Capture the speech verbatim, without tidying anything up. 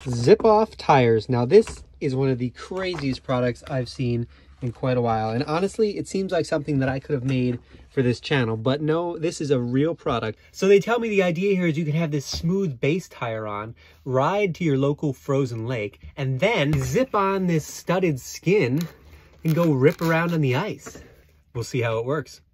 Zip off tires. Now this is one of the craziest products I've seen in quite a while. And honestly, it seems like something that I could have made for this channel, but no, this is a real product. So they tell me the idea here is you can have this smooth base tire on, ride to your local frozen lake, and then zip on this studded skin and go rip around on the ice. We'll see how it works.